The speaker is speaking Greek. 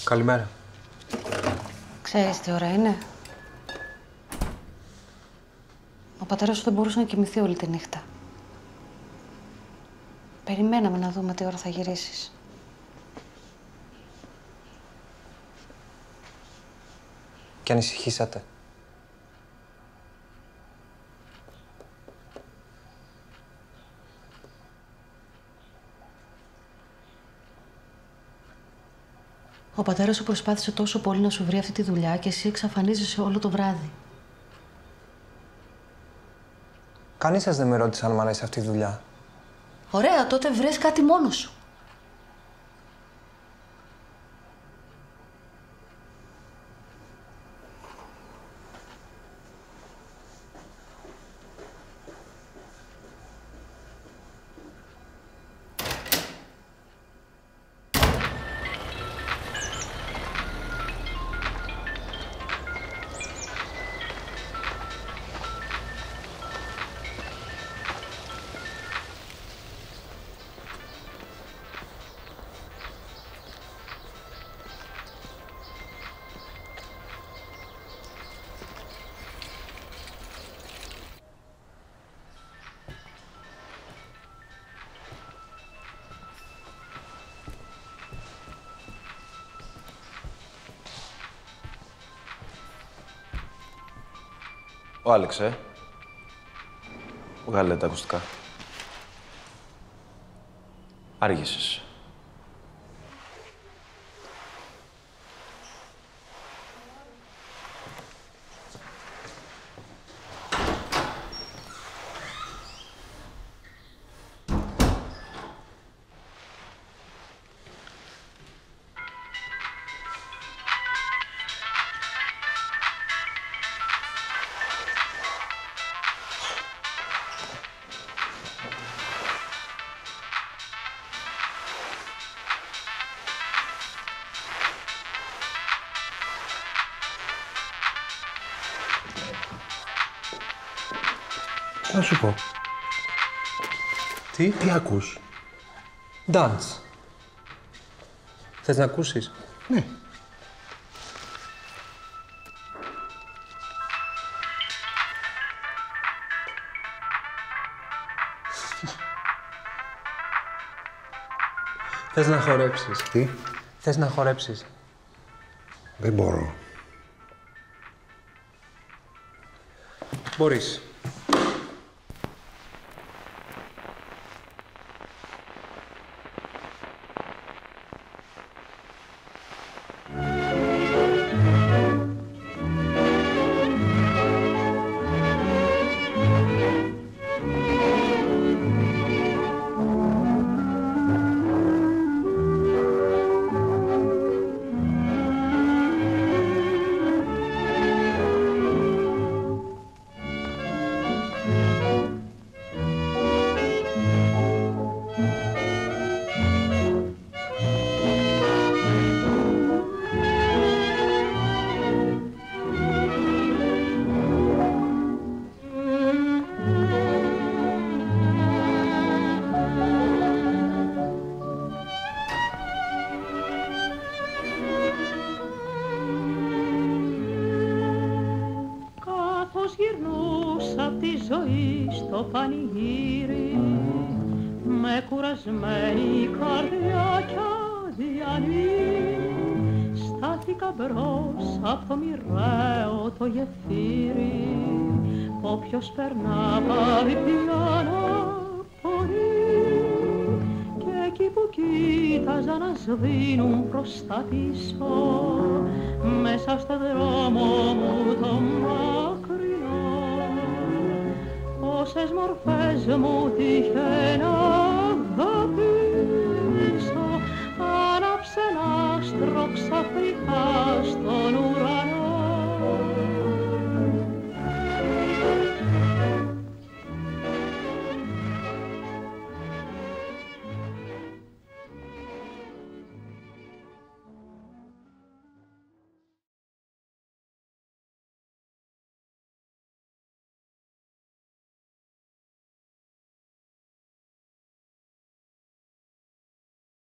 Καλημέρα. Ξέρεις τι ώρα είναι? Ο πατέρας σου δεν μπορούσε να κοιμηθεί όλη τη νύχτα. Περιμέναμε να δούμε τι ώρα θα γυρίσεις. Και ανησυχήσατε. Ο πατέρας σου προσπάθησε τόσο πολύ να σου βρει αυτή τη δουλειά και εσύ εξαφανίζεσαι όλο το βράδυ. Κανείς σας δεν με ρώτησε αν μ' αρέσει αυτή τη δουλειά. Ωραία, τότε βρες κάτι μόνος σου. Ο Άλεξ, Βγάλε τα ακουστικά. Άργησες. Να σου πω. Τι ακούς? Dance. Θες να ακούσεις? Ναι. Θες να χορέψεις? Τι? Θες να χορέψεις? Δεν μπορώ. Μπορείς. Γυρνούσα τη ζωή στο πανηγύρι με κουρασμένη καρδιά κι αδιανή. Στάθηκα μπρος απ' το μοιραίο το γεφύρι, όποιος περνά πάρει πια να πονεί. Και εκεί που κοίταζα να σβήνουν προς τα πίσω, μέσα στο δρόμο μου το μακρινό, όσες μορφές μου τύχε να αγαπήσω, άναψε ένα άστρο ξαφνικά